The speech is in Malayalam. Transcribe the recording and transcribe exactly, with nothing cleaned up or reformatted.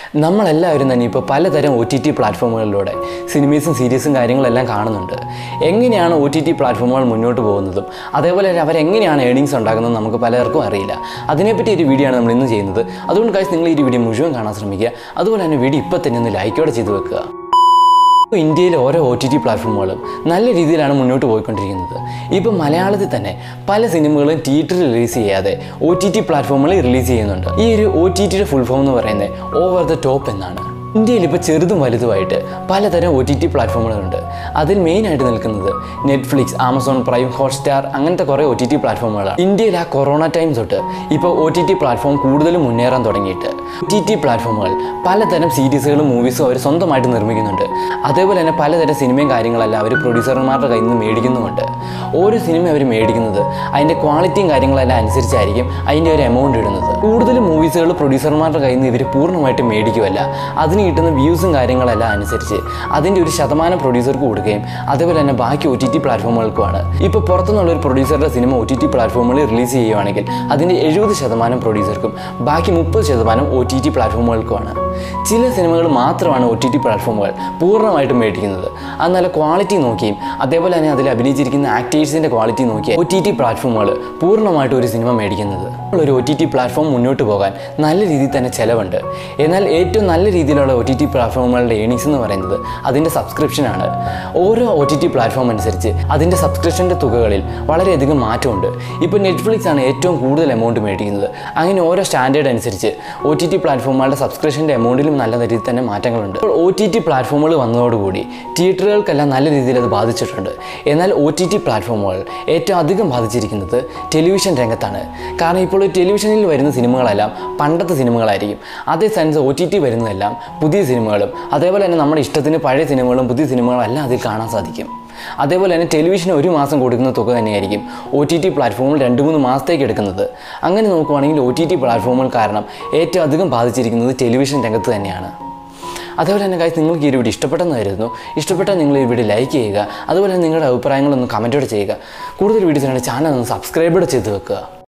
നമ്മളെല്ലാവരും തന്നെ ഇപ്പോൾ പലതരം ഒ ടി ടി പ്ലാറ്റ്ഫോമുകളിലൂടെ സിനിമീസും സീരീസും കാര്യങ്ങളെല്ലാം കാണുന്നുണ്ട്. എങ്ങനെയാണ് ഒ ടി ടി പ്ലാറ്റ്ഫോമുകൾ മുന്നോട്ട് പോകുന്നതും അതേപോലെ തന്നെ അവരെങ്ങനെയാണ് ഏണിങ്സ് ഉണ്ടാക്കുന്നതും നമുക്ക് പലർക്കും അറിയില്ല. അതിനെപ്പറ്റി ഒരു വീഡിയോ ആണ് നമ്മൾ ഇന്ന് ചെയ്യുന്നത്. അതുകൊണ്ട് കാശ് നിങ്ങൾ ഈ വീഡിയോ മുഴുവൻ കാണാൻ ശ്രമിക്കുക. അതുപോലെ തന്നെ വീഡിയോ ഇപ്പോൾ തന്നെ ഒന്ന് ലൈക്കോടെ ചെയ്ത് വെക്കുക. ഇന്ത്യയിലെ ഓരോ ഒ ടി ടി പ്ലാറ്റ്ഫോമുകളും നല്ല രീതിയിലാണ് മുന്നോട്ട് പോയിക്കൊണ്ടിരിക്കുന്നത്. ഇപ്പം മലയാളത്തിൽ തന്നെ പല സിനിമകളും തിയേറ്ററിൽ റിലീസ് ചെയ്യാതെ ഒ ടി ടി പ്ലാറ്റ്ഫോമുകളിൽ റിലീസ് ചെയ്യുന്നുണ്ട്. ഈ ഒരു ഒ ടി ടിയുടെ ഫുൾ ഫോം എന്ന് പറയുന്നത് ഓവർ ദ ടോപ്പ് എന്നാണ്. ഇന്ത്യയിൽ ഇപ്പോൾ ചെറുതും വലുതുമായിട്ട് പലതരം ഒ ടി ടി പ്ലാറ്റ്ഫോമുകളുണ്ട്. അതിൽ മെയിനായിട്ട് നിൽക്കുന്നത് നെറ്റ്ഫ്ലിക്സ്, ആമസോൺ പ്രൈം, ഹോട്ട്സ്റ്റാർ അങ്ങനത്തെ കുറേ ഒ ടി ടി പ്ലാറ്റ്ഫോമുകളാണ്. ഇന്ത്യയിൽ ആ കൊറോണ ടൈം തൊട്ട് ഇപ്പോൾ ഒ ടി ടി പ്ലാറ്റ്ഫോം കൂടുതലും മുന്നേറാൻ തുടങ്ങിയിട്ട് ഒ ടി ടി പ്ലാറ്റ്ഫോമുകൾ പലതരം സീരീസുകളും മൂവീസും അവർ സ്വന്തമായിട്ട് നിർമ്മിക്കുന്നുണ്ട്. അതേപോലെ തന്നെ പലതരം സിനിമയും കാര്യങ്ങളെല്ലാം അവർ പ്രൊഡ്യൂസർമാരുടെ കയ്യിൽ നിന്ന് മേടിക്കുന്നുമുണ്ട്. ഓരോ സിനിമ അവർ മേടിക്കുന്നത് അതിൻ്റെ ക്വാളിറ്റിയും കാര്യങ്ങളെല്ലാം അനുസരിച്ചായിരിക്കും അതിൻ്റെ ഒരു എമൗണ്ട് ഇടുന്നത്. കൂടുതലും മൂവീസുകൾ പ്രൊഡ്യൂസർമാരുടെ കയ്യിൽ നിന്ന് ഇവർ പൂർണ്ണമായിട്ട് മേടിക്കുമല്ല. അതിന് കിട്ടുന്ന വ്യൂസും കാര്യങ്ങളെല്ലാം അനുസരിച്ച് അതിൻ്റെ ഒരു ശതമാനം പ്രൊഡ്യൂസർക്ക് കൊടുക്കുകയും അതേപോലെ തന്നെ ബാക്കി ഒ ടി ടി പ്ലാറ്റ്ഫോമുകൾക്കുമാണ്. ഇപ്പോൾ പുറത്തുനിന്നുള്ള ഒരു പ്രൊഡ്യൂസറുടെ സിനിമ ഒ ടി ടി പ്ലാറ്റ്ഫോമുകളിൽ റിലീസ് ചെയ്യുകയാണെങ്കിൽ അതിൻ്റെ എഴുപത് ശതമാനം പ്രൊഡ്യൂസർക്കും ബാക്കി മുപ്പത് ശതമാനം ഒ ടി ടി പ്ലാറ്റ്ഫോമുകൾക്കുമാണ്. ചില സിനിമകൾ മാത്രമാണ് ഒ ടി ടി പ്ലാറ്റ്ഫോമുകൾ പൂർണ്ണമായിട്ടും മേടിക്കുന്നത്. അത് നല്ല ക്വാളിറ്റി നോക്കിയും അതേപോലെ തന്നെ അതിൽ അഭിനയിച്ചിരിക്കുന്ന ആക്ടേഴ്സിൻ്റെ ക്വാളിറ്റി നോക്കി ഒ ടി ടി പ്ലാറ്റ്ഫോമുകൾ പൂർണ്ണമായിട്ടും ഒരു സിനിമ മേടിക്കുന്നത്. ഒരു ഒ ടി ടി പ്ലാറ്റ്ഫോം മുന്നോട്ട് പോകാൻ നല്ല രീതിയിൽ തന്നെ ചിലവുണ്ട്. എന്നാൽ ഏറ്റവും നല്ല രീതിയിലുള്ള ഒ ടി ടി പ്ലാറ്റ്ഫോമുകളുടെ ഏണിങ്സ് എന്ന് പറയുന്നത് അതിൻ്റെ സബ്സ്ക്രിപ്ഷനാണ്. ഓരോ ഒ ടി ടി പ്ലാറ്റ്ഫോം അനുസരിച്ച് അതിൻ്റെ സബ്സ്ക്രിപ്ഷൻ്റെ തുകകളിൽ വളരെയധികം മാറ്റമുണ്ട്. ഇപ്പോൾ നെറ്റ്ഫ്ലിക്സ് ആണ് ഏറ്റവും കൂടുതൽ എമൗണ്ട് മേടിക്കുന്നത്. അങ്ങനെ ഓരോ സ്റ്റാൻഡേർഡ് അനുസരിച്ച് ഒ ടി ടി പ്ലാറ്റ്ഫോമുകളുടെ സബ്സ്ക്രിപ്ഷൻ്റെ എമൗണ്ടിലും നല്ല രീതിയിൽ തന്നെ മാറ്റങ്ങളുണ്ട്. ഒ ടി ടി പ്ലാറ്റ്ഫോമുകൾ വന്നതോടുകൂടി തിയേറ്ററുകൾക്കെല്ലാം നല്ല രീതിയിൽ അത് ബാധിച്ചിട്ടുണ്ട്. എന്നാൽ ഒ ടി ടി പ്ലാറ്റ്ഫോമുകൾ ഏറ്റവും അധികം ബാധിച്ചിരിക്കുന്നത് ടെലിവിഷൻ രംഗത്താണ്. കാരണം ഇപ്പോൾ ടെലിവിഷനിൽ വരുന്ന സിനിമകളെല്ലാം പണ്ടത്തെ സിനിമകളായിരിക്കും. അതേ സ്ഥാനത്ത് ഒ ടി ടി വരുന്നതെല്ലാം പുതിയ സിനിമകളും അതേപോലെ തന്നെ നമ്മുടെ ഇഷ്ടത്തിന് പഴയ സിനിമകളും പുതിയ സിനിമകളും എല്ലാം അതിൽ കാണാൻ സാധിക്കും. അതേപോലെ തന്നെ ടെലിവിഷന് ഒരു മാസം കൊടുക്കുന്ന തുക തന്നെയായിരിക്കും ഒ ടി ടി പ്ലാറ്റ്ഫോമിൽ രണ്ട് മൂന്ന് മാസത്തേക്ക് എടുക്കുന്നത്. അങ്ങനെ നോക്കുവാണെങ്കിൽ ഒ ടി ടി പ്ലാറ്റ്ഫോമുകൾ കാരണം ഏറ്റവും അധികം ബാധിച്ചിരിക്കുന്നത് ടെലിവിഷൻ രംഗത്ത് തന്നെയാണ്. അതേപോലെ തന്നെ ഗൈസ്, നിങ്ങൾക്ക് ഈ വീഡിയോ ഇഷ്ടപ്പെട്ടെന്ന് കരുതുന്നു. ഇഷ്ടപ്പെട്ടാൽ നിങ്ങൾ ഈ വീഡിയോ ലൈക്ക് ചെയ്യുക. അതുപോലെ തന്നെ നിങ്ങളുടെ അഭിപ്രായങ്ങളൊന്ന് കമൻറ്റോടെ ചെയ്യുക. കൂടുതൽ വീഡിയോസിനാണ് ചാനൽ ഒന്ന് സബ്സ്ക്രൈബ് ചെയ്ത് വെക്കുക.